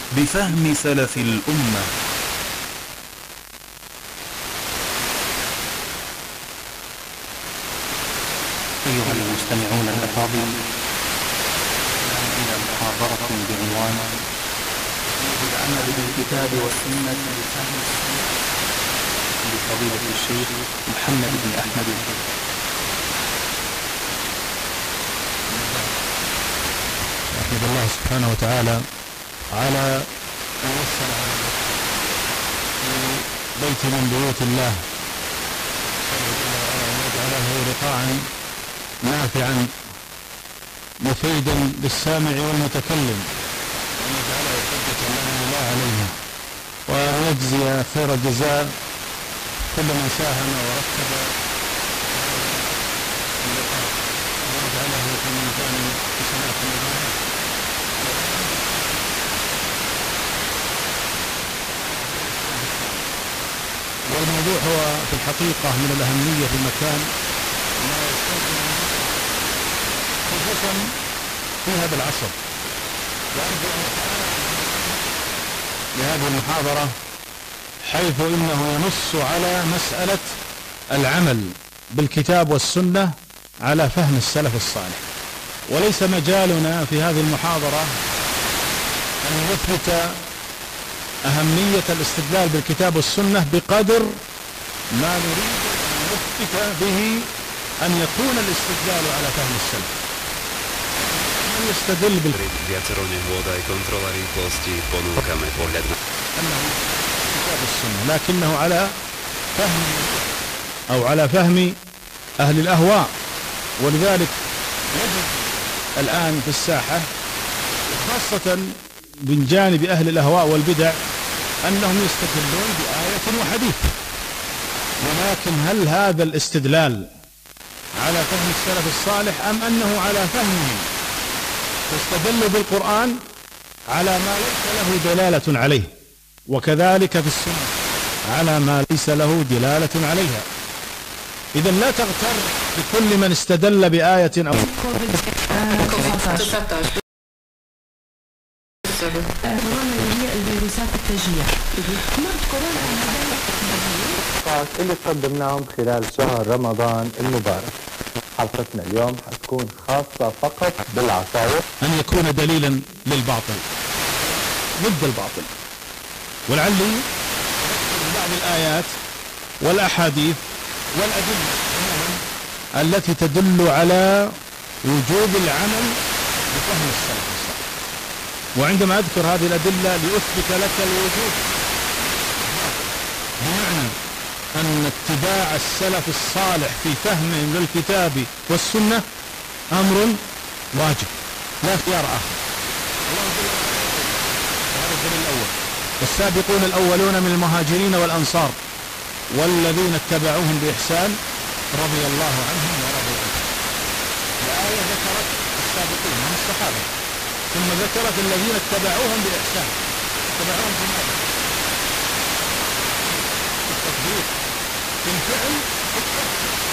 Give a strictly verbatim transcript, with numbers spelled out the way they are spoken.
بفهم سلف الأمة. أيها المستمعون الأفاضل، إلى محاضرة بعنوان العمل بالكتاب والسنة بفهم السنة لفضيلة الشيخ محمد بن أحمد الفقي. أحمد الله سبحانه وتعالى على أن وصل على بيت من بيوت الله أن يجعله رقاعا نافعا مفيدا للسامع والمتكلم، وأن يجعله حجة لنا لا علينا، وأن يجزي خير الجزاء كل من ساهم ورتب اللقاء، ويجعله في ميزان حسنات المبارك. والموضوع هو في الحقيقة من الأهمية في المكان، ما يستلزم خصوصا في هذا العصر. وأرجو أن أتعرض لهذه المحاضرة حيث إنه ينص على مسألة العمل بالكتاب والسنة على فهم السلف الصالح. وليس مجالنا في هذه المحاضرة أن نثبت أهمية الاستدلال بالكتاب والسنة بقدر ما نريد أن نثبت به أن يكون الاستدلال على فهم السلف. من يستدل بالكتاب والسنة لكنه على فهم أو على فهم أهل الأهواء. ولذلك نجد الآن في الساحة خاصة من جانب أهل الأهواء والبدع أنهم يستدلون بآية وحديث، ولكن هل هذا الاستدلال على فهم السلف الصالح أم أنه على فهمهم؟ فاستدلوا بالقرآن على ما ليس له دلالة عليه، وكذلك في السنة على ما ليس له دلالة عليها. إذا لا تغتر بكل من استدل بآية أو الفيروسات التاجية مرض كورونا اللي قدمناهم خلال شهر رمضان المبارك. حلقتنا اليوم حتكون خاصة فقط بالعصاير، أن يكون دليلا للباطل ضد الباطل. ولعلي بعض الآيات والأحاديث والأدلة التي تدل على وجوب العمل بفهم السلف الصالح. وعندما أذكر هذه الأدلة لأثبت لك الوجوب، بمعنى أن اتباع السلف الصالح في فهمهم للكتاب والسنة أمر واجب لا خيار آخر. هذا الدليل الأول: والسابقون الأولون من المهاجرين والأنصار والذين اتبعوهم بإحسان رضي الله عنهم ورضوا عنه. الآية ذكرت السابقين من الصحابة، ثم ذكرت الذين اتبعوهم بإحسان. اتبعوهم في ماذا؟ في التطبيق، في الفعل، في التطبيق.